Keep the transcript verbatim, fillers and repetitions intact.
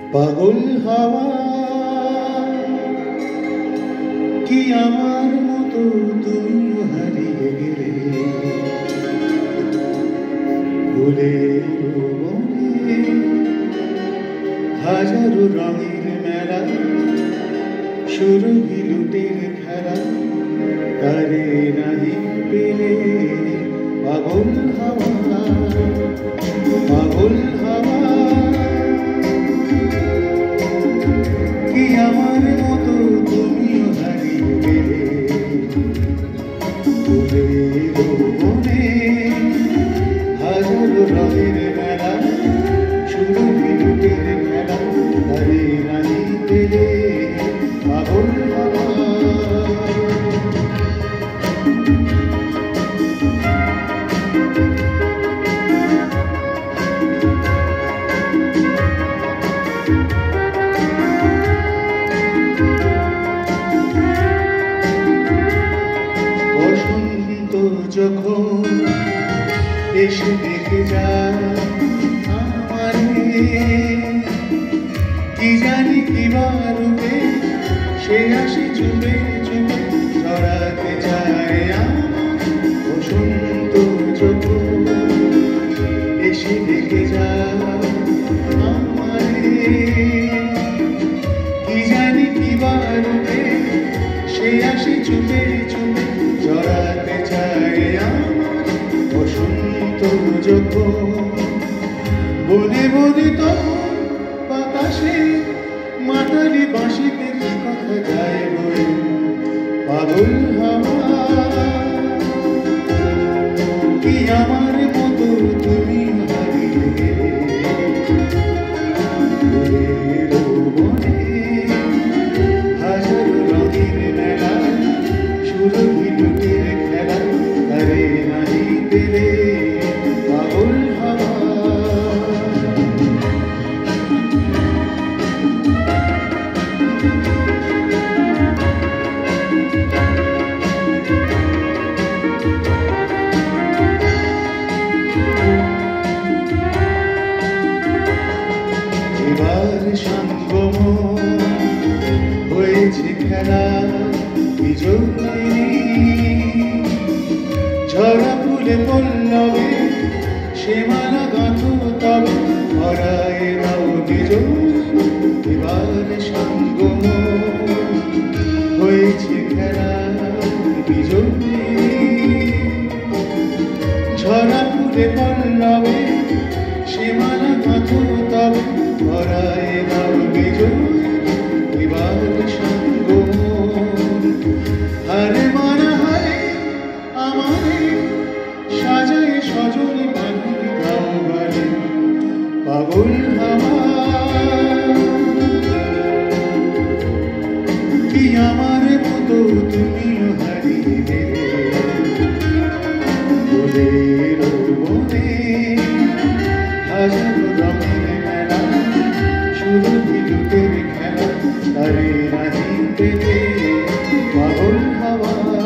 পাগল হাওয়া কি আমার মতো তুমি হারিয়ে গেলে ফুলের বনে হাজারো রঙের মেলা সুরভি লুটের খেলা তারে নাহি পেলে পাগল হাওয়া পাগল হাওয়া কি আমার মতো তুমিও হারিয়ে গেলে ফুলের বনে হাজারো রঙের মেলা সুরভি লুটের খেলা তারে নাহি পেলে পাগল হাওয়া যখন এসে দেখে যায় আমারে কি জানি কিবা রূপে সে আসে চুপে চুপে ছড়াতে চায় বসন্ত যখন এসে দেখে যায় আমারে কি জানি কিবা রূপে সে আসে চুপে চুপে ছড়াতে চায় বসন্ত যখন বনে বনে তখন বাতাসে মাতালি বাঁশিতে কথা যায় বলে পাগল হাওয়া কি আমার মতো তুমি হারিয়ে গেলে ফুলের বনে হাজারো রঙের মেলা সুরভি লুটের খেলা তারে নাহি পেলে পাগল হাওয়া এবার সঙ্গম হয়েছে খেলা ঝরা ফুলে পল্লবে সে মালা গাঁথ তবে ভরায় দাও নিজ এবার সঙ্গম হয়েছে খেলা নিজ ঝরা ফুলে পল্লবে সে মালা গাঁথ তবে ভরায় দাও নিজ এবার সঙ্গম আরে মারা হায় আমারে সাজায় সজনে বাঁধি গাও গালে পাগল হাওয়া কি আমার মতো তুমিও হারিয়ে গেলে ফুলের বনে হাজারো রঙের মেলা সুরভি লুটের খেলা তারে নাহি পেলে পাগল হাওয়া।